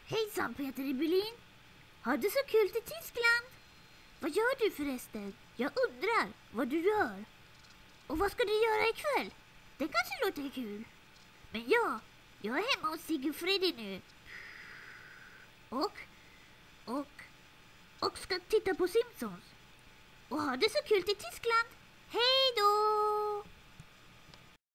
Hejsan Peter i Berlin. Har du så kul i Tyskland? Vad gör du förresten? Jag undrar vad du gör. Och vad ska du göra ikväll? Det kanske låter kul. Men jag är hemma hos Sigge och Freddy nu. Och ska titta på Simpsons. Och har det så kul i Tyskland. Hej då!